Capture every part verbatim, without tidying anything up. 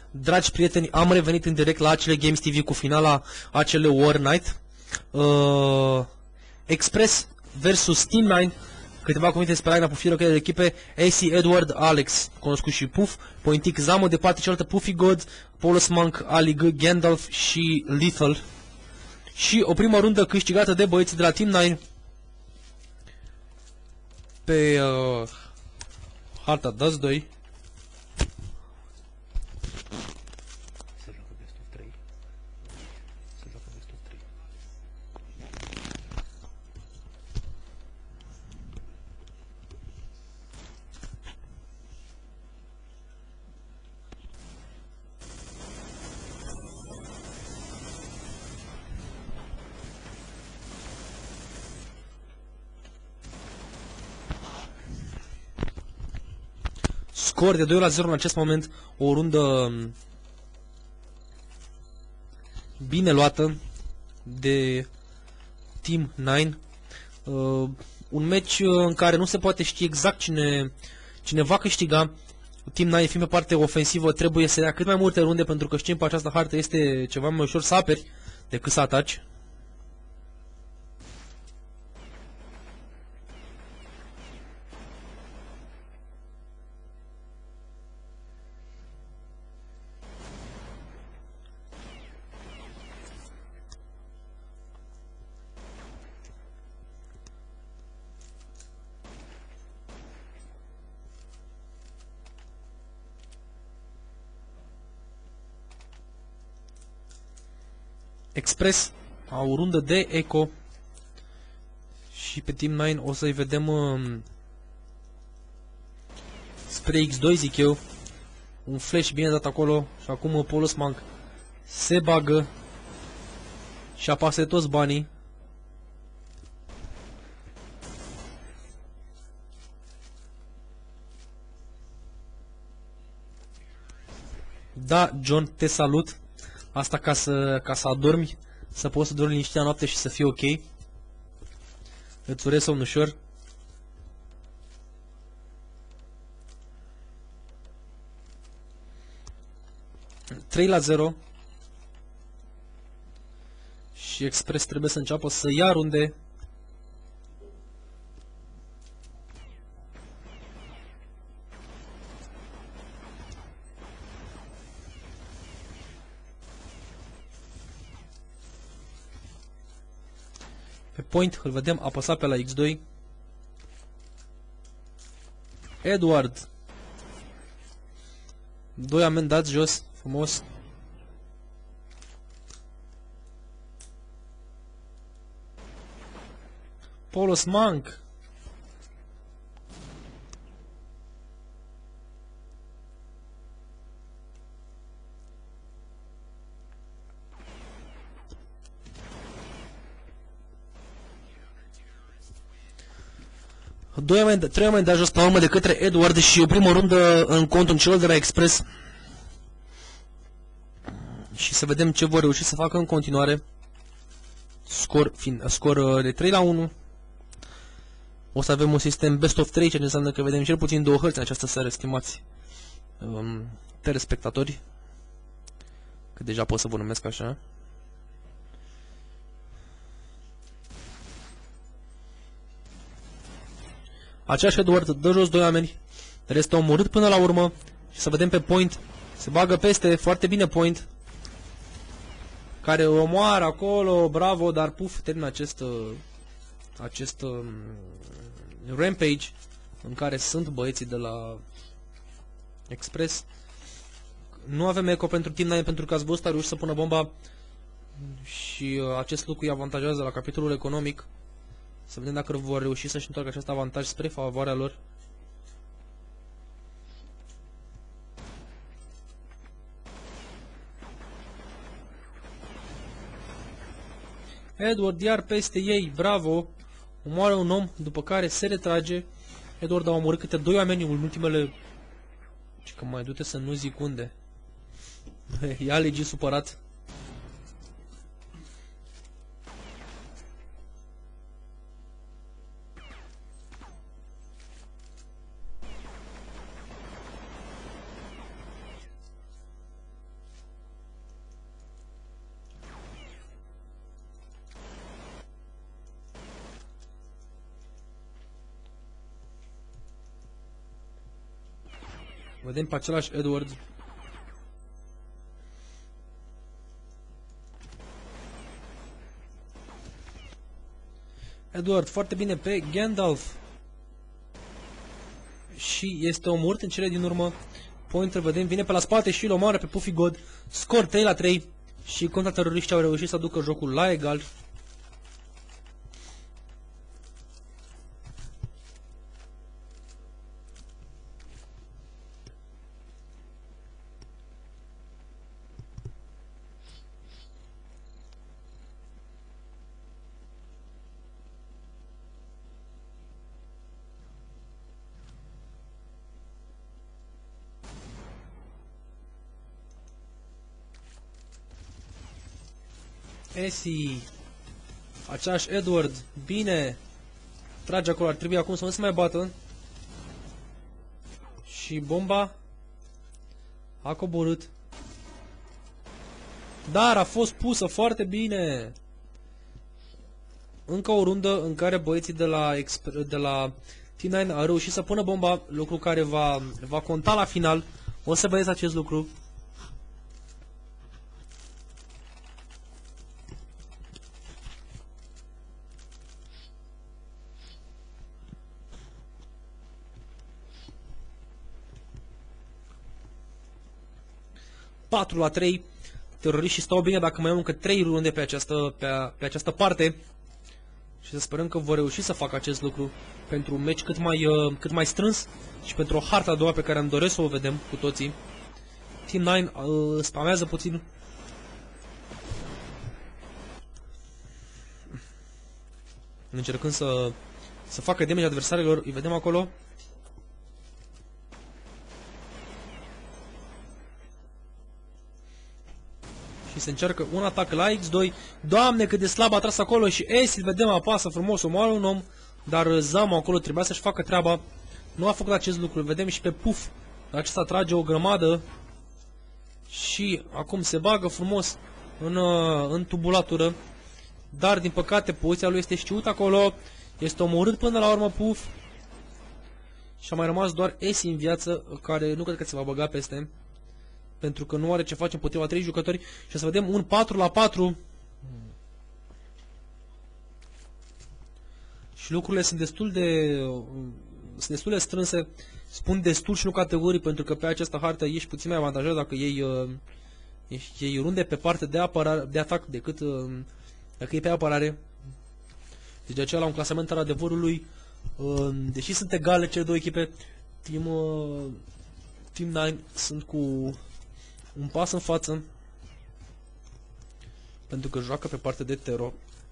Dragi prieteni, am revenit în direct la Acele Games T V cu finala Acele War Night. Uh, Express versus Team nine. Câteva cuvinte despre line-up-ul fiecare de echipe: A C Edward, Alex, cunoscut și Puff, Pointic Zamo, de partea cealaltă Puffy God, Paulus Monk, Ali G, Gandalf și Lethal. Și o primă rundă câștigată de băieții de la Team nine pe uh, harta Dust doi. Scor de doi la zero în acest moment, o rundă bine luată de Team nine. Uh, un meci în care nu se poate ști exact cine, cine va câștiga. Team nine, fiind pe parte ofensivă, trebuie să ia cât mai multe runde, pentru că știm pe această hartă este ceva mai ușor să aperi decât să ataci. Express au o rundă de eco și pe Team nine o să-i vedem uh, spre X doi, zic eu. Un flash bine dat acolo și acum uh, Paulus Monk se bagă și apasă de toți banii. Da, John, te salut. Asta ca să, ca să adormi, să poți să dormi liniștit la noapte și să fie ok. Îți urez somn ușor. trei la zero. Și Express trebuie să înceapă să ia runde. Pe point îl vedem apăsat pe la X doi. Edward. Doi amendați jos, frumos. Paulus Monk. Doi oameni, trei oameni de jos pe urmă de către Edward și o primă rundă în contul celor de la Express. Și să vedem ce vor reuși să facă în continuare. Scor, fin, scor de trei la unu. O să avem un sistem best of trei, ceea ce înseamnă că vedem cel puțin două hărți în această seară, stimați um, telespectatori. Că deja pot să vă numesc așa. Aceeași Edward dă jos doi oameni, restă omorât până la urmă și să vedem pe point, se bagă peste, foarte bine point, care o omoară acolo, bravo, dar puf, termină acest, acest um, rampage în care sunt băieții de la Express. Nu avem eco pentru Team nine pentru că ați văzut, a reușit să pună bomba și uh, acest lucru îi avantajează la capitolul economic. Să vedem dacă vor reuși să-și întoarcă acest avantaj spre favoarea lor. Edward iar peste ei, bravo. Omoară un om, după care se retrage. Edward a omorât câte doi oameni în ultimele... Și că mai du-te să nu zic unde. Ia legi supărat. Vedem pe același Edward. Edward foarte bine pe Gandalf. Și este omorât în cele din urmă. Pointer, vedem, vine pe la spate și îl omoară pe Puffy God. Scor trei la trei. Și contrateroriștii au reușit să aducă jocul la egal. Essie, aceeași Edward, bine, trage acolo, ar trebui acum să nu se mai bată. Și bomba a coborât. Dar a fost pusă foarte bine. Încă o rundă în care băieții de la, de la T nouă au reușit să pună bomba, lucru care va, va conta la final. O să vedeți acest lucru. patru la trei. Teroriștii stau bine dacă mai au încă trei runde pe această, pe, pe această parte. Și să sperăm că vor reuși să facă acest lucru pentru un meci cât mai, uh, cât mai strâns și pentru o hartă a doua pe care îmi doresc să o vedem cu toții. T nouă uh, spamează puțin. Încercând să, să facă damage adversarilor, îi vedem acolo. Și se încearcă un atac la X doi. Doamne, cât de slab a tras acolo și Essie, vedem, apasă frumos, omoară un om. Dar Zamo acolo trebuia să-și facă treaba. Nu a făcut acest lucru. Vedem și pe Puff. Acesta trage o grămadă. Și acum se bagă frumos în, în tubulatură. Dar, din păcate, poziția lui este știută acolo. Este omorât până la urmă Puff. Și a mai rămas doar Essie în viață, care nu cred că se va băga peste. Pentru că nu are ce face împotriva trei jucători. Și o să vedem un patru la patru. Și lucrurile sunt destul de sunt destul de strânse. Spun destul și nu categorii, pentru că pe această hartă ești puțin mai avantajat dacă iei, iei runde pe parte de, apărare, de atac decât dacă iei pe apărare. Deci de aceea la un clasament al adevărului, deși sunt egale cele două echipe, Team, Team nouă sunt cu un pas în față, pentru că joacă pe partea de terror.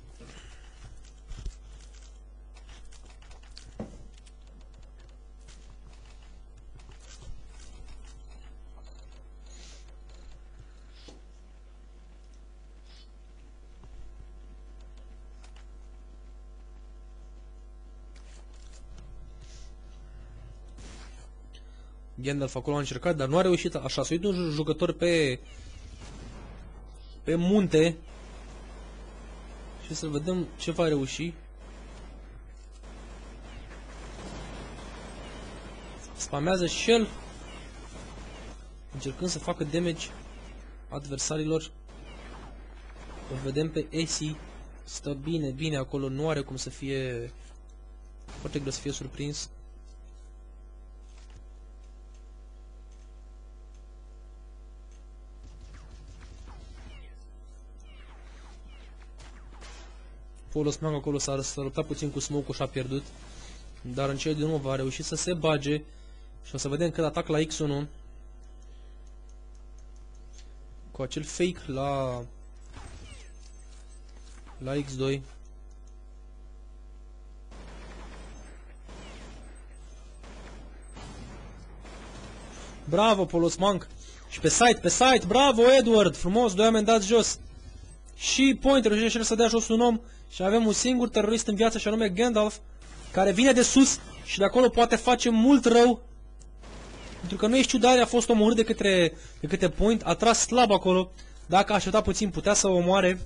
Gandalf acolo a încercat, dar nu a reușit. Așa, s-a uitat un jucător pe pe munte și să vedem ce va reuși. Spamează și el, încercând să facă damage adversarilor. O vedem pe Essie, stă bine, bine acolo, nu are cum să fie foarte greu să fie surprins. Polosman acolo s-a luptat puțin cu smoke-ul și a pierdut. Dar în cele din urmă va reuși să se bage. Și o să vedem cât atac la X unu. Cu acel fake la la X doi. Bravo Polosman. Și pe site, pe site, bravo Edward. Frumos, doi oameni dați jos. Și Pointer reușește să dea jos un om. Și avem un singur terorist în viață, și anume Gandalf, care vine de sus și de acolo poate face mult rău. Pentru că nu ești ciudat, a fost omorât de către, de către Point, a tras slab acolo. Dacă a așteptat puțin, putea să o omoare.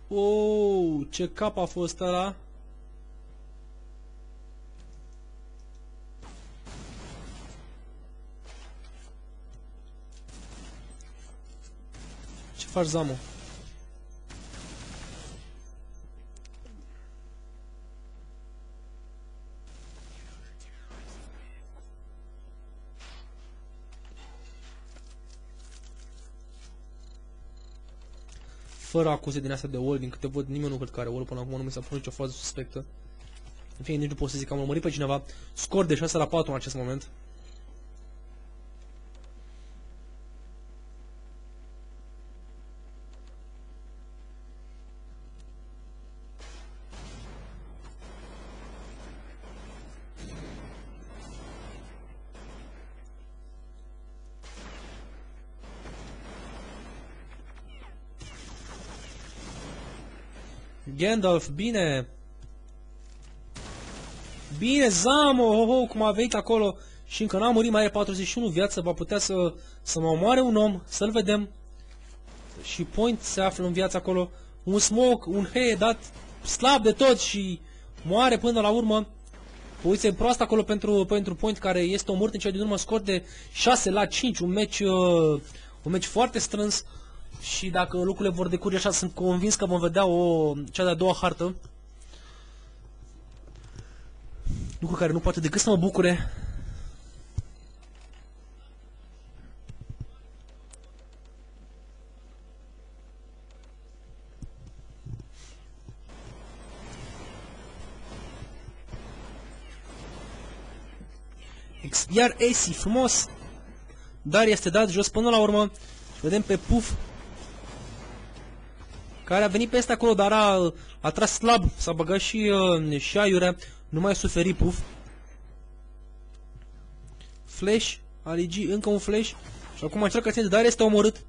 Oh, ce cap a fost ăla. Ce faci, Zamo? Fără acuze din astea de wall, din câte văd, nimeni nu cred că are wall, până acum nu mi s-a pus nicio fază suspectă. În fine, nici nu pot să zic că am urmărit pe cineva. Scor de șase la patru în acest moment. Gandalf, bine! Bine, Zamo! Oh, oh, cum a venit acolo și încă n-a murit, mai are patruzeci și unu viață, va putea să, să mă omoare un om, să-l vedem. Și Point se află în viață acolo. Un smoke, un head dat slab de tot și moare până la urmă. Poziție proastă acolo pentru, pentru Point, care este omorât în cea din urmă, scor de șase la cinci, un meci, uh, un meci foarte strâns. Și dacă lucrurile vor decurge așa, sunt convins că vom vedea o, cea de-a doua hartă. Lucru care nu poate decât să mă bucure. Iar Ace frumos, dar este dat jos până la urmă. Vedem pe Puff, care a venit peste acolo, dar a, a tras slab, s-a băgat și, uh, și aiurea, nu mai suferi Puff. Flash, Ali G, încă un flash, și acum încearcă să dar este omorât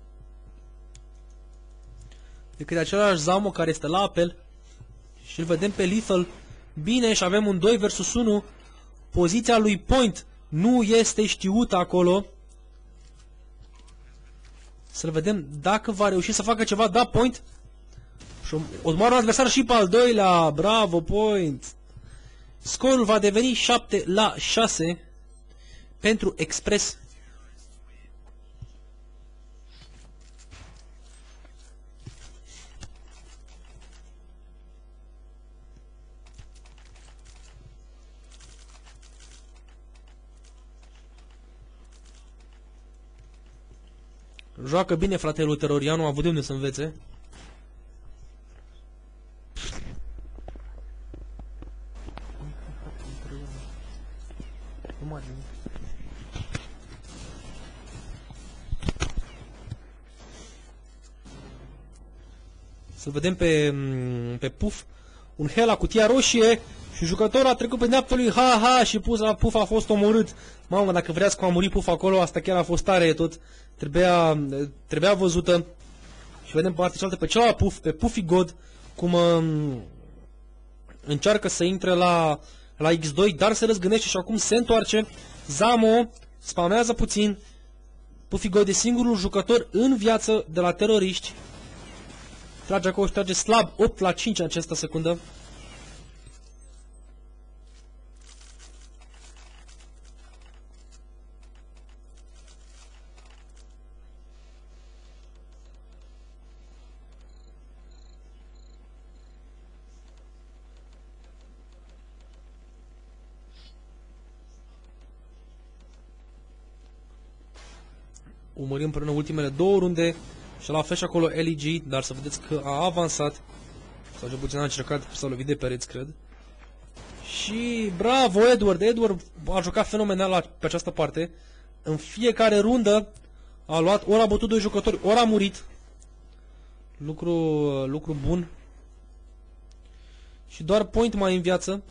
de către același Zamo care este la apel. Și îl vedem pe Lethal. Bine, și avem un doi versus unu. Poziția lui Point nu este știută acolo. Să-l vedem dacă va reuși să facă ceva. Da, Point. Și omoară un adversar și pe al doilea. Bravo, Point. Scorul va deveni șapte la șase pentru Express. Joacă bine fratelul Terorianu, a avut de unde să învețe. Să vedem pe, pe Puff. Un hel la cutia roșie. Și jucătorul a trecut pe dreapta lui. Ha, ha, și Puff a fost omorât. Mamă, dacă vreați că a murit Puff acolo, asta chiar a fost tare tot. Trebuia, trebuia văzută. Și vedem partea cealaltă pe celălalt Puff, pe Puffy God, cum um, încearcă să intre la, la X doi, dar se răzgândește și acum se întoarce. Zamo spamează puțin. Puffy God e singurul jucător în viață de la teroriști. Trage acolo și trage slab, opt la cinci în această secundă. Urmărim împreună ultimele două runde. Și la fel și acolo L G, dar să vedeți că a avansat. Sau cel puțin a încercat să-l lovi de pereți, cred. Și bravo Edward! Edward a jucat fenomenal la, pe această parte. În fiecare rundă a luat, ori a bătut doi jucători, ori a murit. Lucru, lucru bun. Și doar Point mai în viață.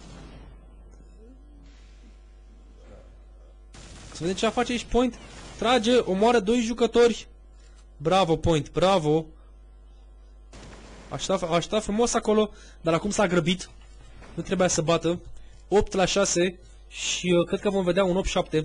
Să vedem ce a face aici Point. Trage, omoară doi jucători. Bravo, Point, bravo. Aștepta, aștepta frumos acolo, dar acum s-a grăbit. Nu trebuia să bată. opt la șase și uh, cred că vom vedea un opt șapte.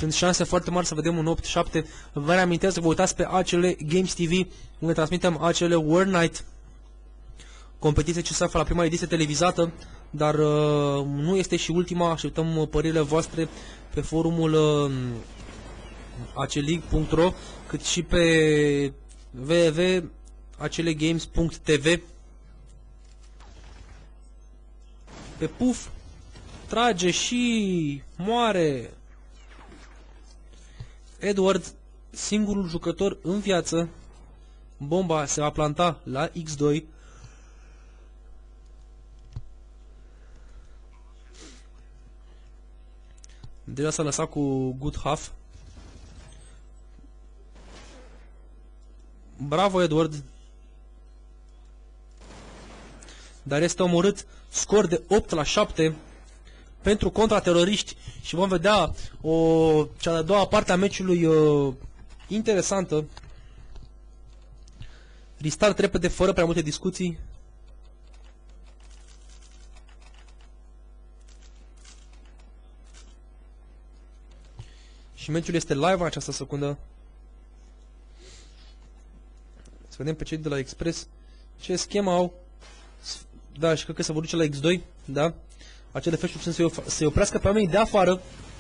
Sunt șanse foarte mari să vedem un opt șapte. Vă reamintesc să vă uitați pe A C L Games T V, unde transmitem A C L World Night, competiție ce se află la prima ediție televizată, dar uh, nu este și ultima. Așteptăm uh, părerile voastre pe forumul uh, a c league punct ro, cât și pe w w w punct a c l games punct t v. Pe puf trage și moare Edward, singurul jucător în viață. Bomba se va planta la X doi. Deja s-a lăsat cu good half. Bravo, Edward. Dar este omorât. Scor de opt la șapte pentru contrateroriști. Și vom vedea o cea de-a doua parte a meciului uh, interesantă. Restart repede, fără prea multe discuții. Și meciul este live în această secundă. Să vedem pe cei de la Express ce schemă au. Da, și cred că se vor duce la X doi. Da. Acele feșuri sunt să se oprească pe oamenii de afară.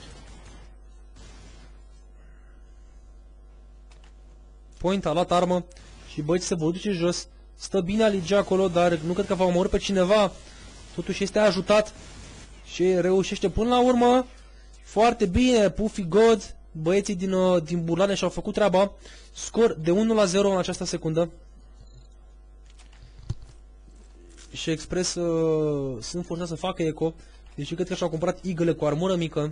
Point a luat armă și băieții se vor duce jos. Stă bine Aligi acolo, dar nu cred că va omorâ pe cineva. Totuși este ajutat și reușește până la urmă. Foarte bine, Puffy God. Băieții din, uh, din Burlane și-au făcut treaba. Scor de unu la zero în această secundă. Și Express uh, sunt forțați să facă eco. Deci cred că și-au cumpărat igele cu armură mică.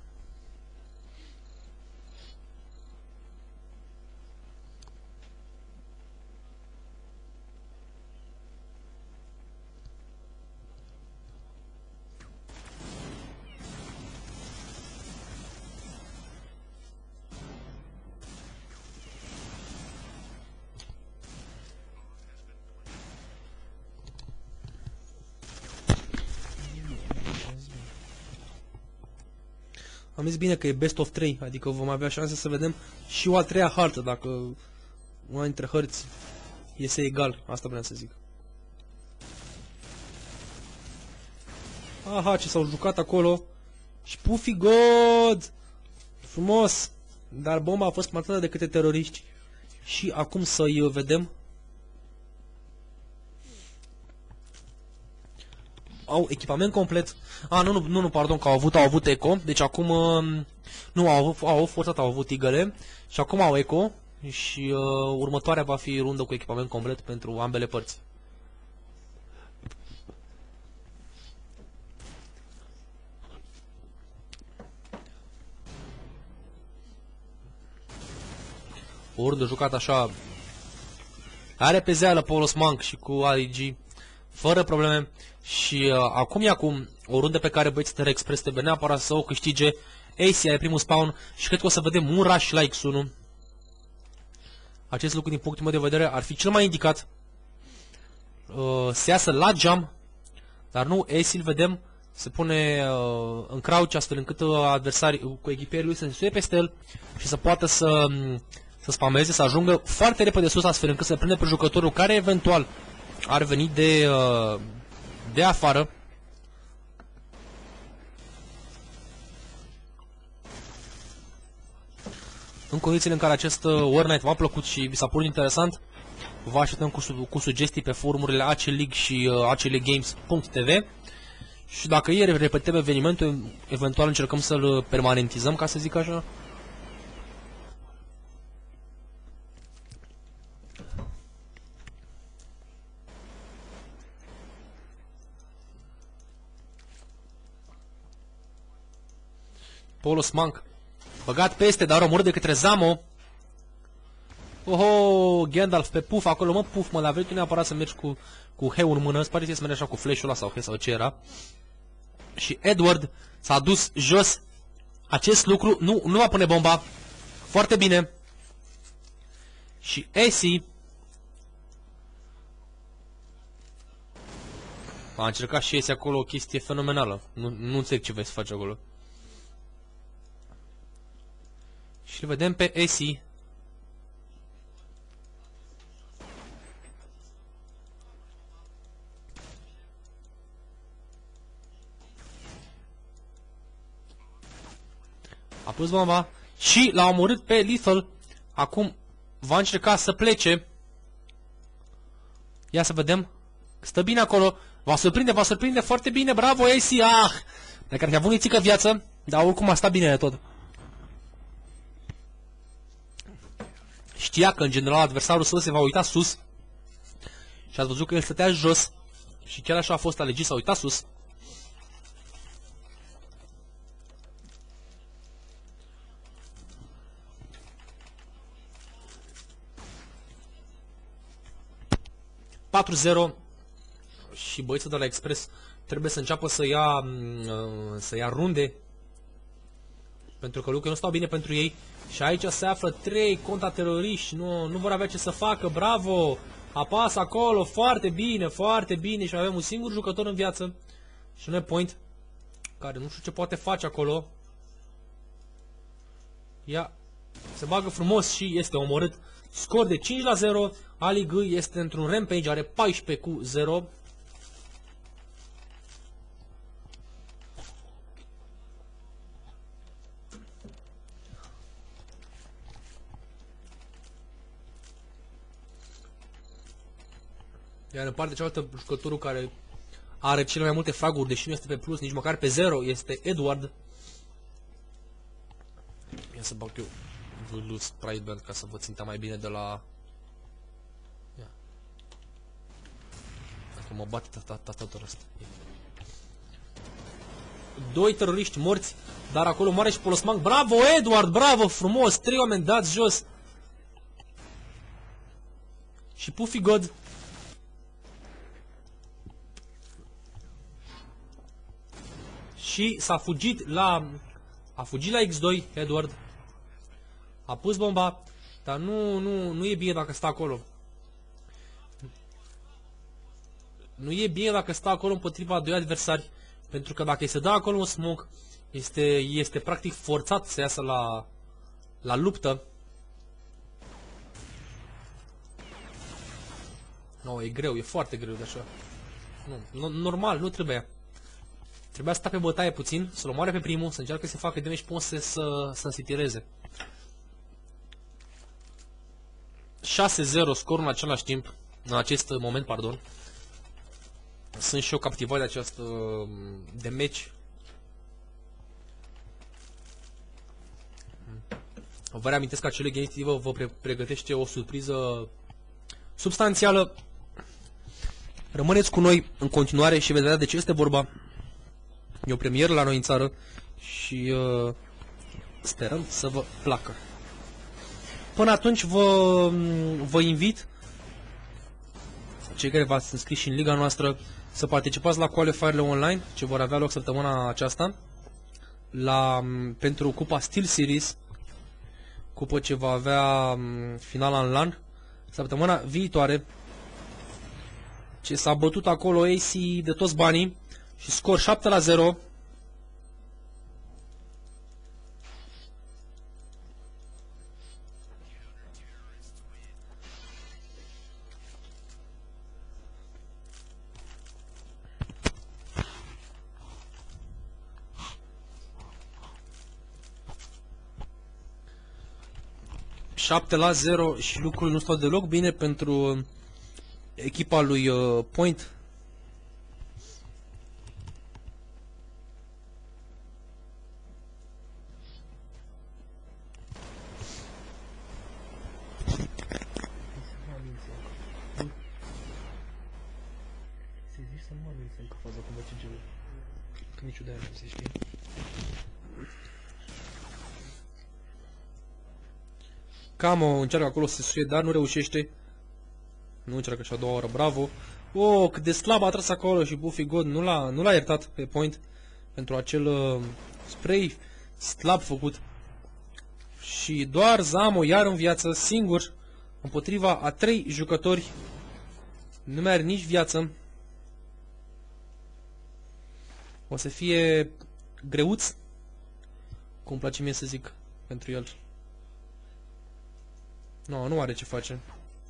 Am zis bine că e best of trei, adică vom avea șanse să vedem și o a treia hartă, dacă una dintre hărți iese egal. Asta vreau să zic. Aha, ce s-au jucat acolo. Și Puffy God! Frumos! Dar bomba a fost matată de câte teroriști. Și acum să-i vedem. Au echipament complet. A, nu, nu, nu, pardon, că au avut, au avut eco. Deci acum, uh, nu, au avut, au forțat, au avut igele. Și acum au eco. Și uh, următoarea va fi rundă cu echipament complet pentru ambele părți. O rundă jucat așa. Are pe zeală Paulus Monk și cu Aligi. Fără probleme. Și uh, acum e acum o rundă pe care băieții de Express trebuie neapărat să o câștige. A C e primul spawn și cred că o să vedem un rush la X unu. Acest lucru din punctul meu de vedere ar fi cel mai indicat. Uh, se iasă la jump, dar nu, A C îl vedem, se pune uh, în crouch astfel încât uh, adversarii cu echipierii lui să se suie peste el și să poată să, să spameze, să ajungă foarte repede sus astfel încât să prinde pe jucătorul care eventual ar veni de, uh, de afară. În condițiile în care acest uh, War Night v-a plăcut și vi s-a părut interesant, vă așteptăm cu, su cu sugestii pe forumurile A C League și uh, a c l games punct t v. Și dacă e repetăm evenimentul, eventual încercăm să-l permanentizăm, ca să zic așa. Paulus Monk băgat peste, dar omorât de către Zamo. Oho, Gandalf pe Puff acolo, mă, Puff, mă, dar vrei tu neapărat să mergi cu, cu heu în mână, îți pare să mergi așa cu flash-ul ăla sau he sau ce era. Și Edward s-a dus jos. Acest lucru nu, nu va pune bomba. Foarte bine. Și Ace a încercat și Ace acolo o chestie fenomenală. Nu, nu înțeleg ce vei să faci acolo. Și îl vedem pe A C. A pus bomba și l-a omorât pe Lethal. Acum va încerca să plece. Ia să vedem. Stă bine acolo. Va surprinde, va surprinde foarte bine. Bravo, A C. Ah! Dacă ar fi avut nițică viață, dar oricum a stat bine de tot. Știa că în general adversarul său se va uita sus. Și ați văzut că el stătea jos. Și chiar așa a fost alegit, s-a uitat sus. patru zero. Și băieții de la Express trebuie să înceapă să ia, să ia runde. Pentru că lucrurile nu stau bine pentru ei. Și aici se află trei contrateroriști. Nu, nu vor avea ce să facă. Bravo! Apasă acolo. Foarte bine, foarte bine. Și avem un singur jucător în viață. Și nu e Point. Care nu știu ce poate face acolo. Ia. Se bagă frumos și este omorât. Scor de cinci la zero. Ali G este într-un rampage. Are paisprezece cu zero. Iar în partea cealaltă, jucătorul care are cele mai multe fraguri, deși nu este pe plus, nici măcar pe zero, este Edward. Ia să bag eu Vulu Sprite Band ca să vă ținta mai bine de la... Ia. Dacă mă bate tatatul ăsta. Doi teroriști morți, dar acolo moare și Polosman. Bravo, Edward, bravo, frumos, trei oameni dați jos. Și Puffy God. Și s-a fugit la... A fugit la X doi, Edward. A pus bomba, dar nu, nu, nu e bine dacă stă acolo. Nu e bine dacă stă acolo împotriva a doi adversari. Pentru că dacă îi se dă acolo un smoke, este, este practic forțat să iasă la, la luptă. No, e greu, e foarte greu de așa. Nu, normal, nu trebuia. Trebuia să sta pe bătaie puțin, să-l omoare pe primul, să încearcă să facă damage până să, să, să însitireze. șase zero scorul în același timp, în acest moment, pardon. Sunt și eu captivat de această de meci. Vă reamintesc că acele Game vă, vă pre pregătește o surpriză substanțială. Rămâneți cu noi în continuare și veți vedea de ce este vorba. E o premieră la noi în țară și uh, sperăm să vă placă. Până atunci vă, vă invit, cei care v-ați înscris și în liga noastră, să participați la qualifierele online ce vor avea loc săptămâna aceasta la, pentru Cupa Steel Series, cupă ce va avea finala în LAN săptămâna viitoare, ce s-a bătut acolo A C de toți banii și scor șapte la zero. șapte la zero și lucrurile nu stau deloc bine pentru echipa lui uh, Point. Camo încearcă acolo să se suie, dar nu reușește. Nu încearcă și a doua oră, bravo. Oh, cât de slab a tras acolo și Puffy God nu l-a nu l-a iertat pe Point pentru acel uh, spray slab făcut. Și doar Zamo iar în viață, singur, împotriva a trei jucători. Nu mai are nici viață. O să fie greuț, cum place mie să zic, pentru el. No, nu are ce face.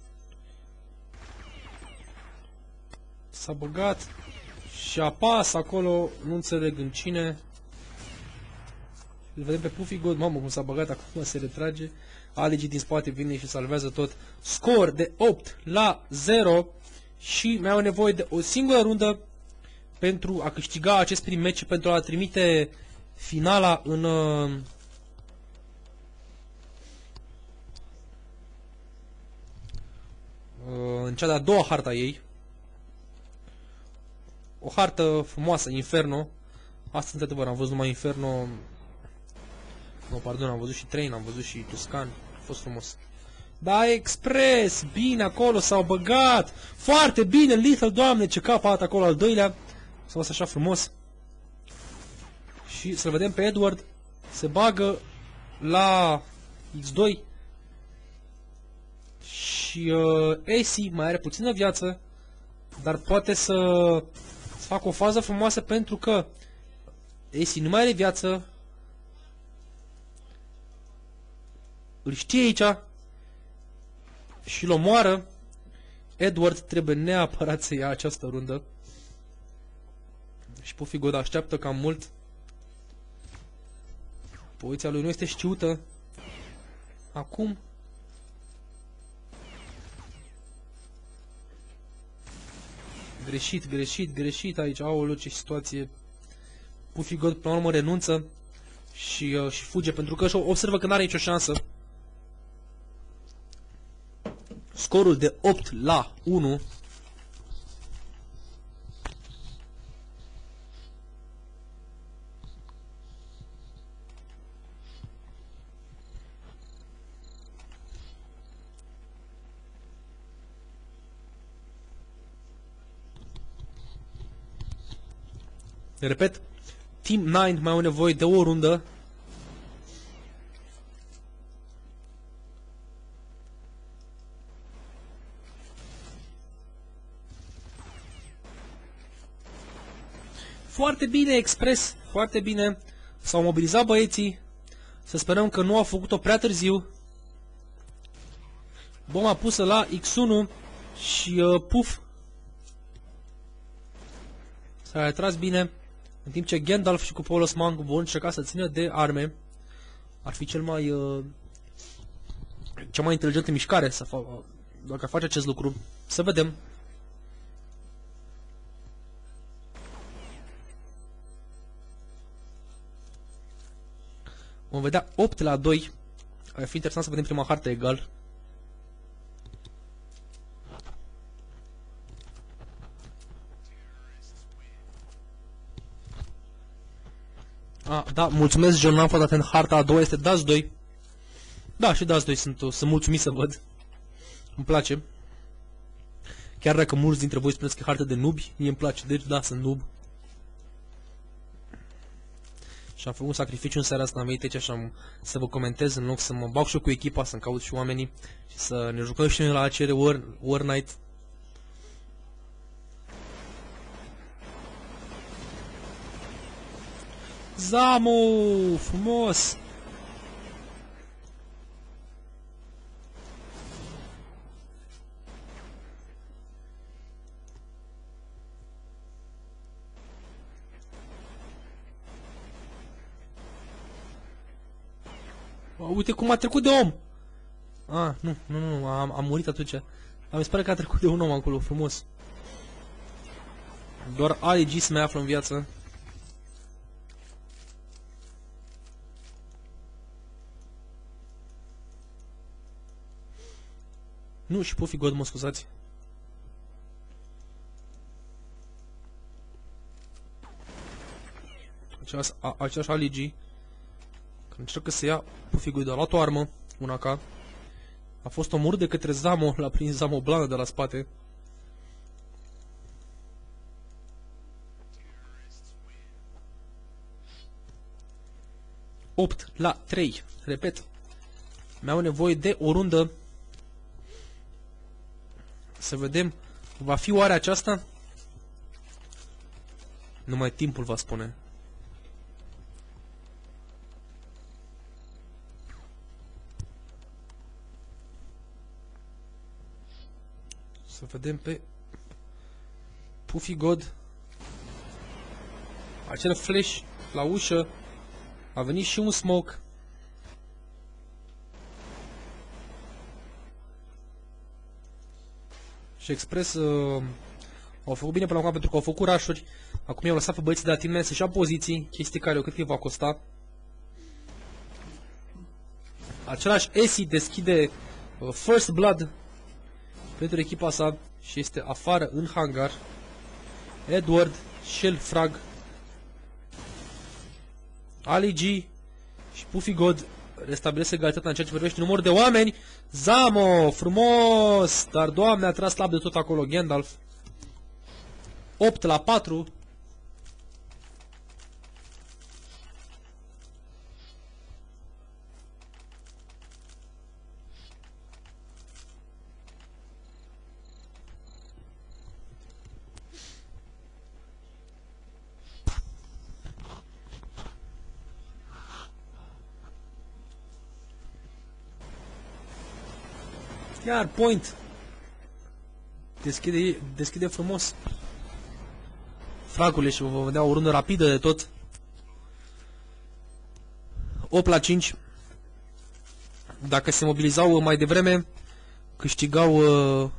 S-a băgat și apasă acolo, nu înțeleg în cine. Îl vedem pe Puffy God, mamă cum s-a băgat acum, se retrage. Aligi din spate vine și salvează tot. Scor de opt la zero și mai au nevoie de o singură rundă pentru a câștiga acest prim meci, pentru a trimite finala în uh, în cea de-a doua harta ei. O hartă frumoasă, Inferno. Asta într-adevăr, am văzut numai Inferno. Nu, pardon, am văzut și Train, am văzut și Tuscan. A fost frumos. Da, Express! Bine, acolo s-au băgat! Foarte bine, Lethal, doamne, ce cap a dat acolo al doilea. S-a văzut așa frumos. Și să-l vedem pe Edward. Se bagă la X doi. Și uh, Ace mai are puțină viață. Dar poate să, să facă o fază frumoasă pentru că Ace nu mai are viață. Îl știe aici și îl omoară. Edward trebuie neapărat să ia această rundă. Și Puffy God așteaptă cam mult. Poziția lui nu este știută. Acum Greșit, greșit, greșit aici. Aoleu, ce situație. Puffy God până la urmă renunță și, uh, și fuge pentru că își observă că n-are nicio șansă. Scorul de opt la unu. Repet, Team nouă mai au nevoie de o rundă. Foarte bine, Express, foarte bine. S-au mobilizat băieții. Să sperăm că nu au făcut-o prea târziu. Bomba pusă la X unu și uh, puf. S-a retras bine. În timp ce Gandalf și cu Polos Monk vor încerca să țină de arme. Ar fi cel mai uh, cea mai inteligentă mișcare să fac, uh, dacă face acest lucru. Să vedem. Vom vedea opt la doi. Ar fi interesant să vedem prima hartă egal. Ah, da, mulțumesc, John, n-am fost atent. Harta a doua este Dust doi. Da, și Dust doi sunt, sunt mulțumit să văd. Îmi place. Chiar dacă mulți dintre voi spuneți că e hartă de nubi, mie îmi place, deci da, sunt noob. Și am făcut un sacrificiu în seara asta, am venit aici și am să vă comentez în loc să mă bag și eu cu echipa, să-mi caut și oamenii și să ne jucăm și noi la acele War, War Night. Zamo! Frumos! Uite cum a trecut de om! Ah, nu, nu, nu, am, am murit atunci. Dar mi se pare că a trecut de un om acolo, frumos. Doar Ali G se mai află în viață. Nu, și Puffy God, mă scuzați. Aceeași, a, aceeași Ali G. Când încercă să ia Puffy God, a luat o armă, una ca. A fost omorât de către Zamo, l-a prins Zamo blană de la spate. opt la trei. Repet. Mi-au nevoie de o rundă. Să vedem. Va fi oare aceasta? Numai timpul va spune. Să vedem pe Puffy God. Acel flash la ușă. A venit și un smoke. Și Express uh, au făcut bine până acum pentru că au făcut rush-uri. Acum i-au lăsat pe băieții de la Team nine să-și ia poziții, chestii care eu cred că va costa. Același Esi deschide uh, First Blood pentru echipa sa și este afară în hangar. Edward, Shell Frag, Ali G și Puffy God restabilesc egalitatea în ceea ce privește numărul de oameni. Zamo, frumos! Dar doamne, a tras slab de tot acolo Gandalf. opt la patru. Iar point. Deschide, deschide frumos fragurile și vă vedea o rundă rapidă de tot. opt la cinci. Dacă se mobilizau mai devreme, câștigau uh,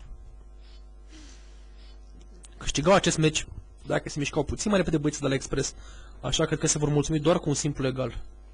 câștigau acest meci. Dacă se mișcau puțin mai repede băieții de la Express. Așa cred că se vor mulțumi doar cu un simplu egal.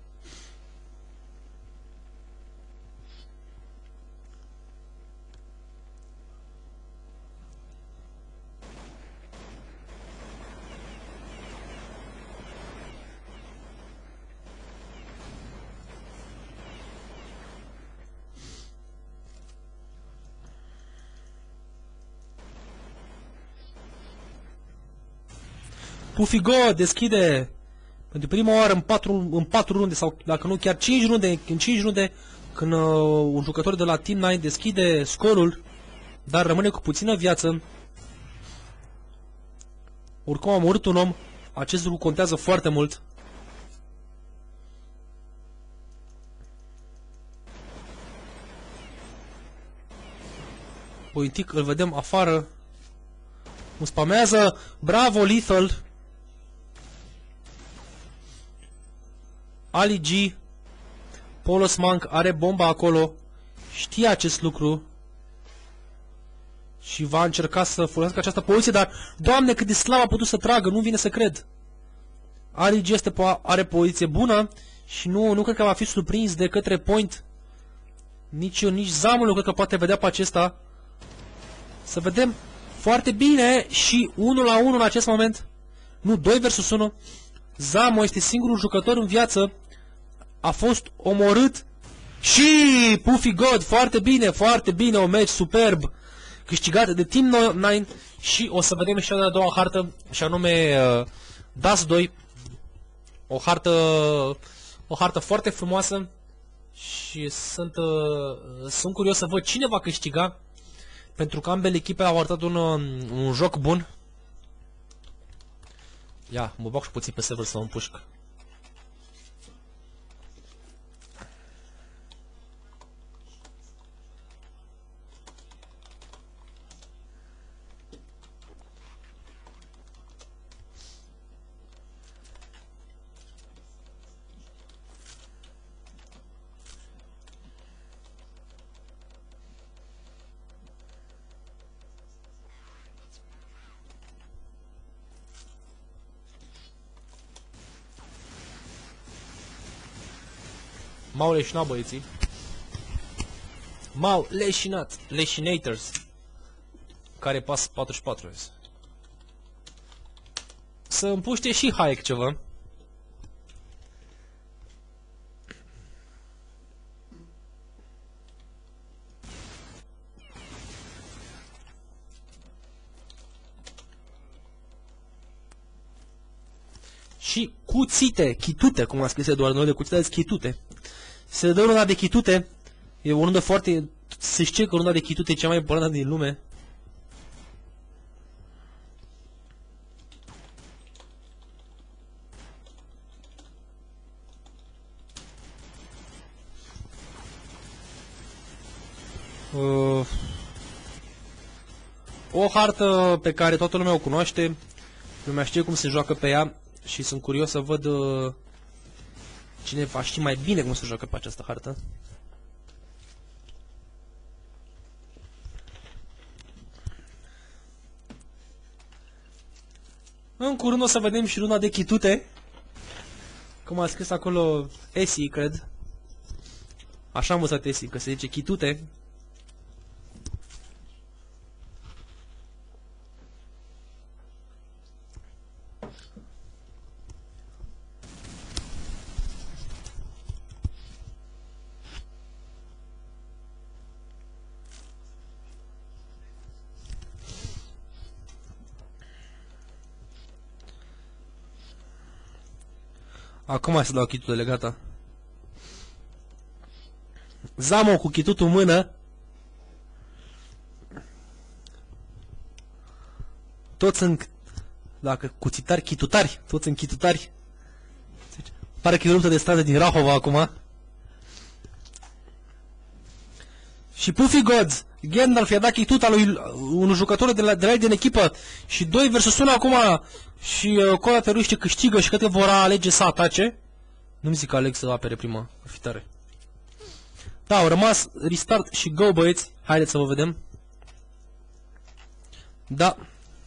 Puffy God deschide pentru prima oară în patru, în patru runde sau dacă nu chiar cinci runde, în cinci runde când uh, un jucător de la Team nine deschide scorul, dar rămâne cu puțină viață. Oricum a murit un om, acest lucru contează foarte mult. Pointic îl vedem afară. Îmi spamează, bravo Lethal. Ali G, Polos Monk are bomba acolo, știe acest lucru și va încerca să folosească această poziție, dar doamne cât de slab a putut să tragă, nu vine să cred. Ali G este po are poziție bună și nu, nu cred că va fi surprins de către point. Nici eu, nici Zamul nu cred că poate vedea pe acesta. Să vedem foarte bine și unu la unu în acest moment. Nu, doi versus unu. Zamo este singurul jucător în viață. A fost omorât și Puffy God, foarte bine, foarte bine, un meci superb, câștigat de Team nine și o să vedem și de a doua hartă, și anume uh, Dust doi, o hartă, o hartă foarte frumoasă și sunt, uh, sunt curios să văd cine va câștiga, pentru că ambele echipe au arătat un, un joc bun. Ia, mă bag și puțin pe server să mă împușc. M-au leșinat băieții. M-au leșinat. Leșinators. Care pas patruzeci și patru. Să împuște și Hayek ceva. Și cuțite, chitute, cum a scris Eduard, nu de cuțite, de chitute. Se dă runda de chitute. E o rundă foarte... Se știe că runda de chitute e cea mai importantă din lume. Uh... O hartă pe care toată lumea o cunoaște, lumea știe cum se joacă pe ea și sunt curios să văd uh, cine va ști mai bine cum se joacă pe această hartă. În curând o să vedem și runa de chitute. Cum a scris acolo Esi, cred. Așa am învățat Esi, că se zice chitute. Acum mai să dau chitutele, gata. Zamo cu chitutul în mână. Toți sunt, dacă cuțitari, chitutari, toți sunt chitutari. Pare că e o luptă de stradă din Rahova acum. Și Puffy Gods, Gandalf i-a dat chituta lui un jucător de la, de la el din echipă. Și doi versus unu acum. Și uh, cola teroriști câștigă și cred că vor alege să atace. Nu-mi zic că aleg să apere prima, ar fi tare. Da, au rămas restart și go, băieți. Haideți să vă vedem. Da.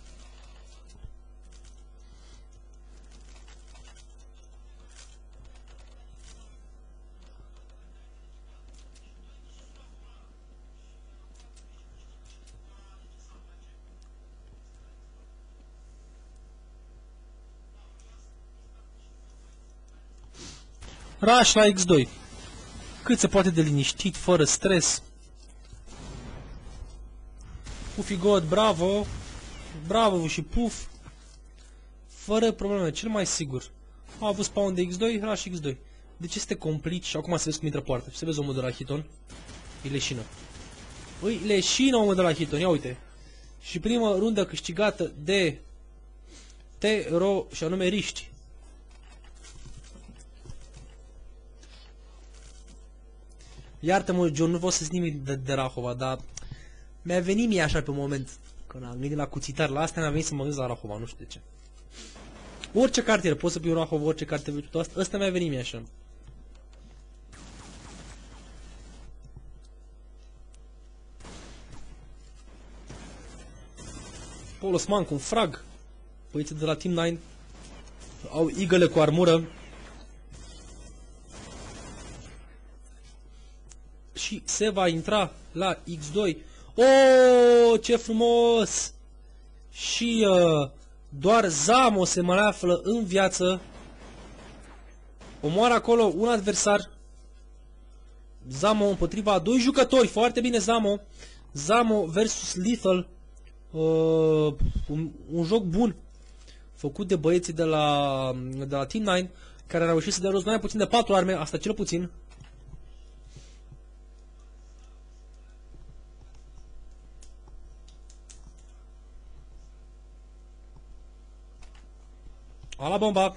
Rush la X doi. Cât se poate de liniștit, fără stres. Puffy God, bravo. Bravo și Puff. Fără probleme, cel mai sigur. Au avut spawn de X doi, Rush X doi. Deci este complici și acum să vezi cum intră poartă. Și să vezi omul de la Hiton. E leșină. Îi leșină omul de la Hiton, ia uite. Și prima rundă câștigată de T-Ro și anume Riști. Iartă-mă, John, nu vreau să zic nimic de, de Rahova, dar mi-a venit mie așa pe moment. Când am gândit la cuțitar, la asta mi-a venit să mă gândesc la Rahova, nu știu de ce. Orice cartier, poți să fii un Rahova, orice cartier, asta, asta mi-a venit mie așa. Paul Osman cu un frag. Băieții de la Team nouă au igăle cu armură. Și se va intra la X doi. Oh, ce frumos! Și uh, doar Zamo se mai află în viață. Omoară acolo un adversar. Zamo împotriva a doi jucători. Foarte bine, Zamo. Zamo versus Lethal. Uh, un, un joc bun făcut de băieții de la, de la Team nouă, care au reușit să dea rost mai puțin de patru arme, asta cel puțin. A la bomba.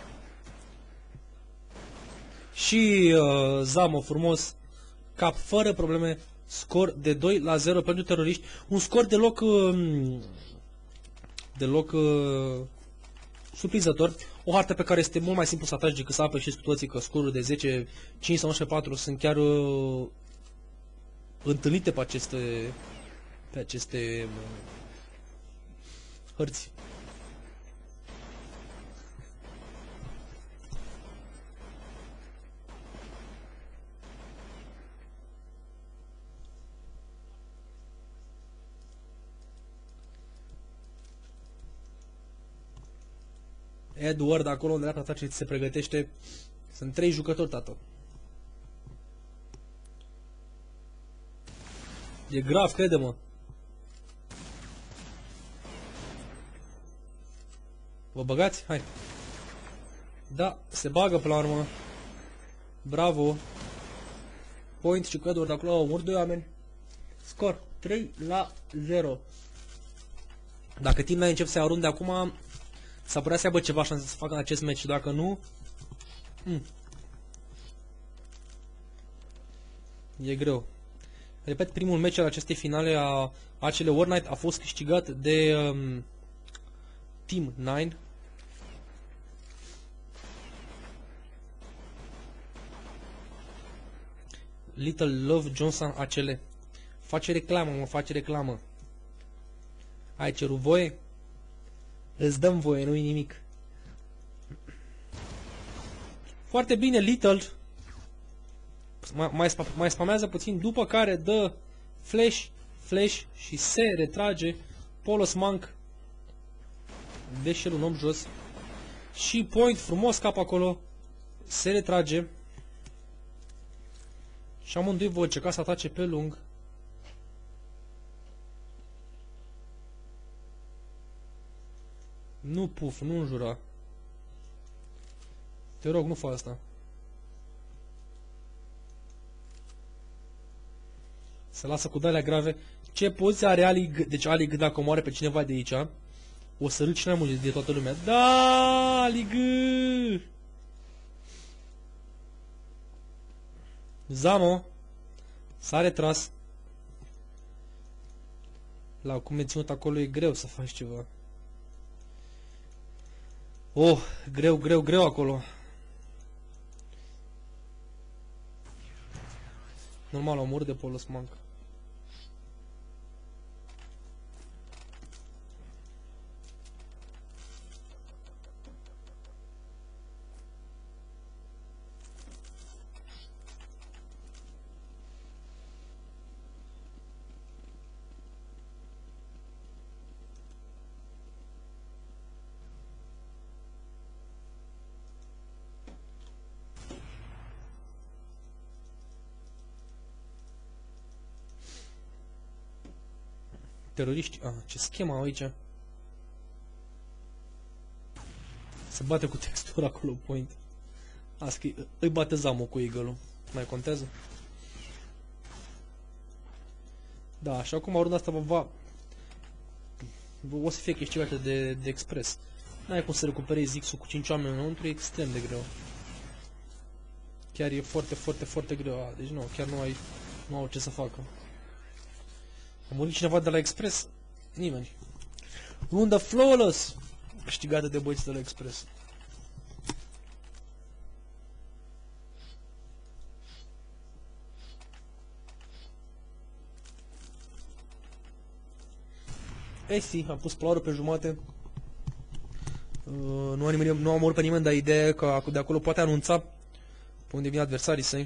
Și uh, Zamo frumos, cap fără probleme, scor de doi la zero pentru teroriști, un scor deloc uh, deloc uh, surprinzător, o hartă pe care este mult mai simplu să ataci decât să apăși cu toții, că scoruri de zece, cinci sau unsprezece patru sunt chiar uh, întâlnite pe aceste pe aceste uh, hărți. Edward acolo în dreapta ta ce se pregătește. Sunt trei jucători, tată. E grav, crede-mă. Vă băgați? Hai. Da, se bagă pe la urmă. Bravo. Point și cu Edward acolo au omor doi oameni. Scor trei la zero. Dacă Team nouă încep să ia runde acum, s-ar putea să aibă ceva șanse să facă în acest meci, dacă nu... Mm. E greu. Repet, primul meci al acestei finale a acele War Night a fost câștigat de um, Team nouă. Little Love Johnson acele. Face reclamă, mă, face reclamă. Ai cerut voie? Îți dăm voie, nu-i nimic. Foarte bine, Little. Mai, mai spamează puțin, după care dă flash, flash și se retrage. Polos Monk. Deși el un om jos. Și point, frumos cap acolo. Se retrage. Și amândoi vor încerca să atace pe lung. Nu puf, nu înjura. Te rog, nu fă asta. Se lasă cu de-alea grave. Ce poziție are Ali G? Deci Ali G, dacă omoare pe cineva de aici, o să râd și mai mult de toată lumea. Da, Ali G! Zamo s-a retras. La cum menținut acolo e greu să faci ceva. Oh, greu, greu, greu acolo. Normal, omor de Polos Monk. Teroriști. Ah, ce schemă au aici. Se bate cu textura acolo, point. A, îi bate Zamo cu eagle-ul. Mai contează? Da, și acum runda asta va... O să fie câștigată de, de expres. N-ai cum să recuperezi Ziggs-ul cu cinci oameni înăuntru, e extrem de greu. Chiar e foarte, foarte, foarte greu. A, deci nu, chiar nu ai, nu au ce să facă. A murit cineva de la Express? Nimeni. Runda flawless! Câștigată de băieții de la Express. Esi a pus ploarul pe jumate. Uh, nu, a nimeni, nu a omorât pe nimeni, dar ideea că de acolo poate anunța pe unde vin adversarii săi.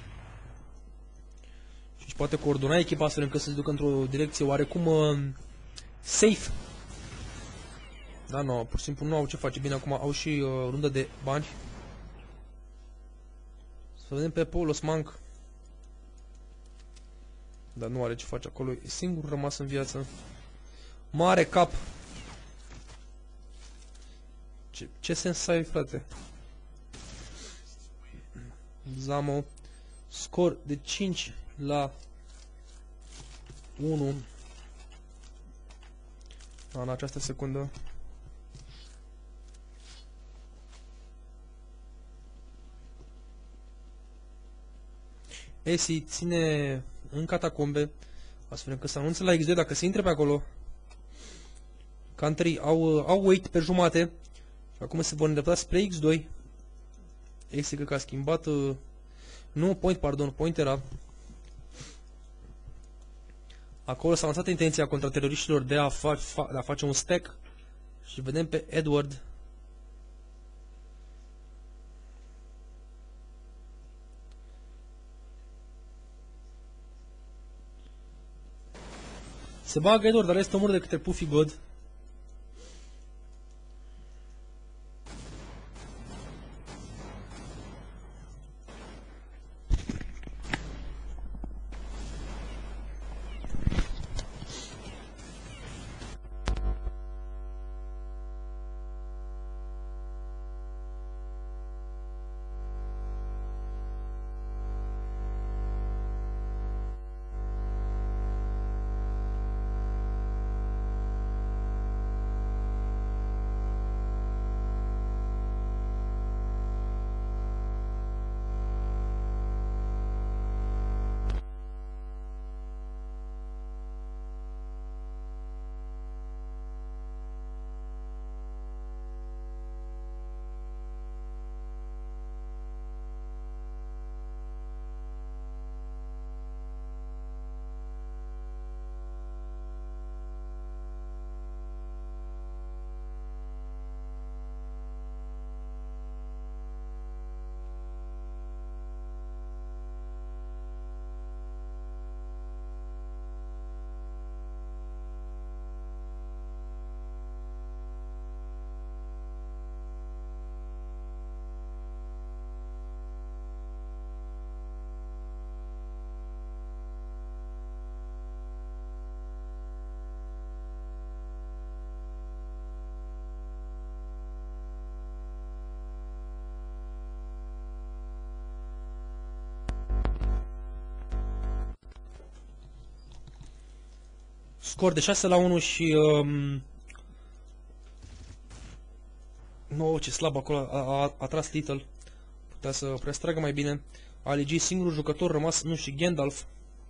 Și poate coordona echipa astfel încât să se ducă într-o direcție oarecum uh, safe. Da, nu, pur și simplu nu au ce face. Bine, acum au și uh, rundă de bani. Să vedem pe Polos Monk. Dar nu are ce face acolo. E singurul rămas în viață. Mare cap. Ce, ce sens ai, frate? Zamo. Scor de cinci la unu. În această secundă. Esi ține în catacombe, astfel încât să anunțe la X doi dacă se intre pe acolo. Country au, au wait pe jumate și acum se vor îndrepta spre X doi. Esi cred că a schimbat... Uh, nu, point, pardon, point era. Acolo s-a lansat intenția contra teroriștilor de a, fa fa de a face un stack. Și vedem pe Edward. Se bagă Edward, dar este omor de către Puffy God. Scor de șase la unu și... Um... No, ce slab acolo, a, a, a tras Little. Putea să prestragă mai bine. Ali G, singurul jucător rămas, nu și Gandalf.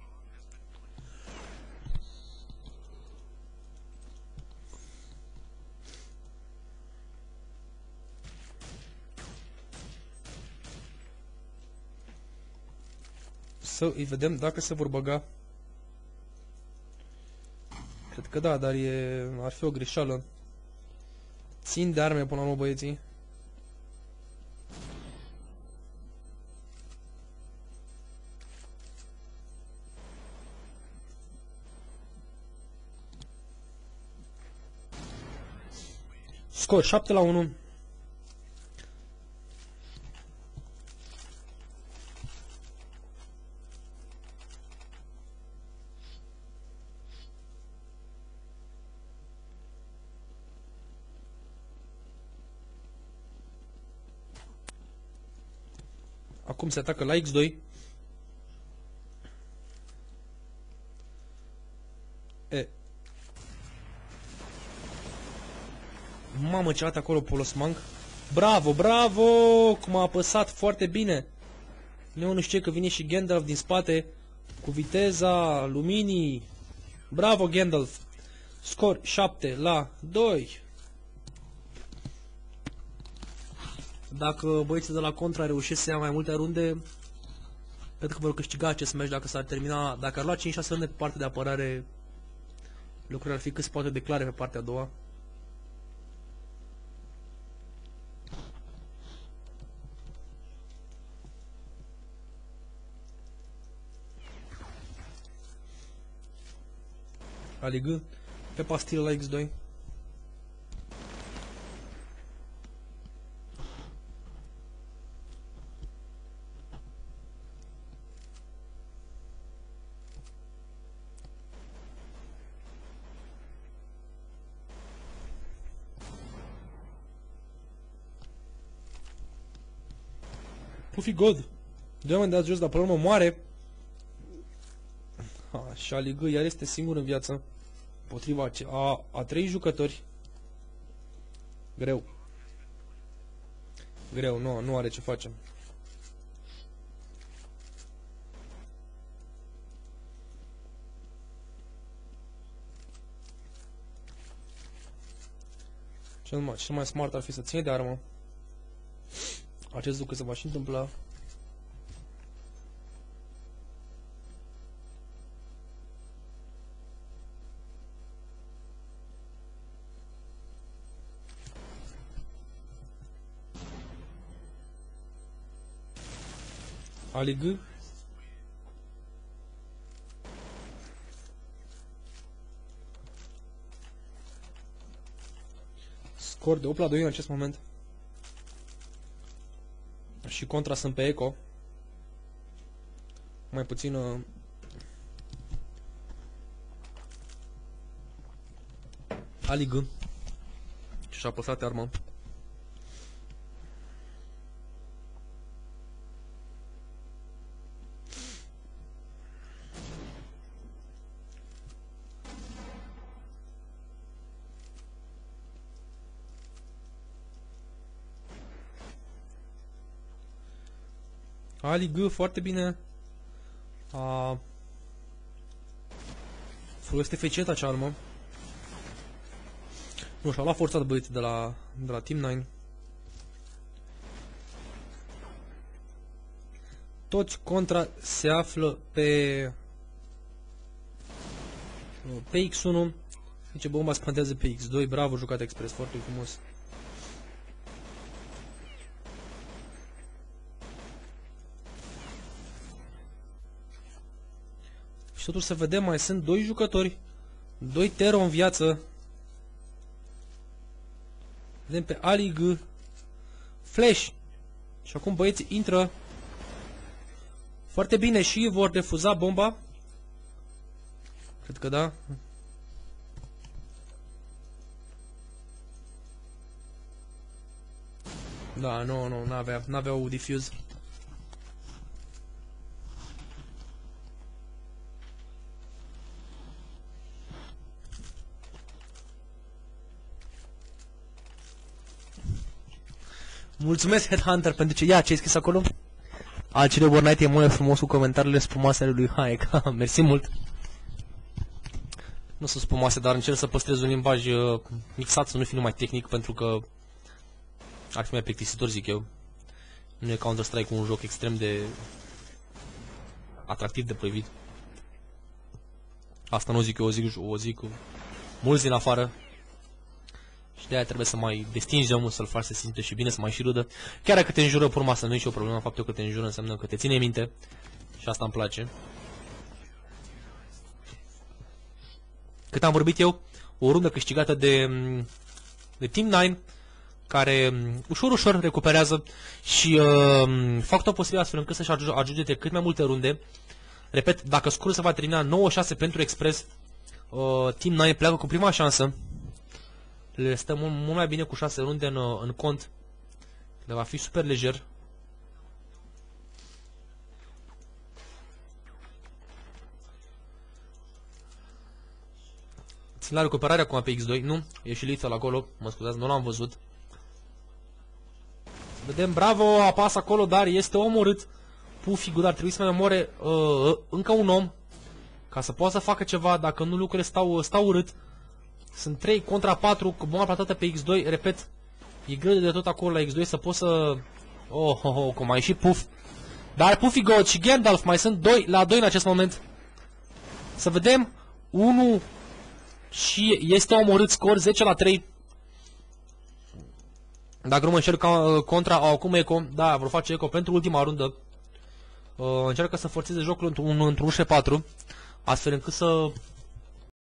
Să îi vedem dacă se vor băga. Cred că da, dar e, ar fi o greșeală. Țin de arme până la urmă, băieții. Scor șapte la unu. Acum se atacă la X doi. E. Mamă, ce arată acolo Polosmang. Bravo, bravo! Cum a apăsat foarte bine. Neon nu știe că vine și Gandalf din spate cu viteza luminii. Bravo, Gandalf! Scor șapte la doi. Dacă băieții de la Contra reușesc să ia mai multe runde, cred că vor câștiga acest match dacă s-ar termina. Dacă ar lua cinci șase runde pe partea de apărare, lucrurile ar fi cât se poate de clare pe partea a doua. Ali G pe pastilă la X doi. Puffy God. Doi oameni dați jos, dar până la urmă moare. Ha, și Ali G iar este singur în viață. Potriva a, a trei jucători. Greu. Greu, nu, nu are ce face. Cel mai, cel mai smart ar fi să ține de armă. Acest lucru se va și întâmpla. Ali G. Scor de opt la doi în acest moment. Și Contra sunt pe eco. Mai puțin uh... Ali G. Ce și-a apăsat arma. Ali G foarte bine a folosit eficient acea armă. Nu, și-a luat forțat băieții de la, de la Team nouă. Toți Contra se află pe pe X unu. Zice bomba spantează pe X doi. Bravo, jucat expres, foarte frumos. Și totuși să vedem, mai sunt doi jucători. Doi Tero în viață. Vedem pe Ali G. Flash. Și acum băieții intră foarte bine și vor refuza bomba. Cred că da. Da, nu, nu, n-avea, n-aveau defuse. Mulțumesc, Headhunter, pentru ce... Ia, ce ai scris acolo? Alcine Bornite e mult mai frumos cu comentariile spumoase ale lui Hayek. Mersi mult. Nu sunt spumoase, dar încerc să păstrez un limbaj uh, mixat, să nu fiu numai tehnic, pentru că ar fi mai plictisitor, zic eu. Nu e Counter-Strike un joc extrem de atractiv de proivit. Asta nu zic eu, o zic, o zic mulți din afară. Și de-aia trebuie să mai destingi de omul, să-l faci să se simte și bine, să mai și râdă. Chiar dacă te înjură, pur masă, nu e și o problemă. Faptul că te înjură înseamnă că te ține minte. Și asta îmi place. Cât am vorbit eu, o rundă câștigată de, de Team nine, care ușor, ușor recuperează și uh, fac tot posibil astfel încât să-și ajungete cât mai multe runde. Repet, dacă scorul se va termina nouă șase pentru Express, uh, Team nine pleacă cu prima șansă. Le stă mult, mult mai bine cu șase runde în, în cont. Le va fi super lejer. Țin la recuperare acum pe X doi. Nu, e și Lethal acolo. Mă scuzați, nu l-am văzut. Vedem, bravo, apasă acolo, dar este omorât. Puffy, dar trebuie să mai omoare uh, încă un om ca să poată să facă ceva. Dacă nu, lucrurile stau, stau urât. Sunt trei contra patru cu bomba plantată pe X doi. Repet, e greu de tot acolo la X doi să poți să... Oh, oh, oh, cum a ieșit Puff. Dar Puffy God și Gandalf mai sunt doi la doi în acest moment. Să vedem. unu și este omorât, scor zece la trei. Dacă nu mă încerc contra, au acum Eco. Da, vor face Eco pentru ultima rundă. Uh, încearcă să forțeze jocul într-un într-un șase patru, astfel încât să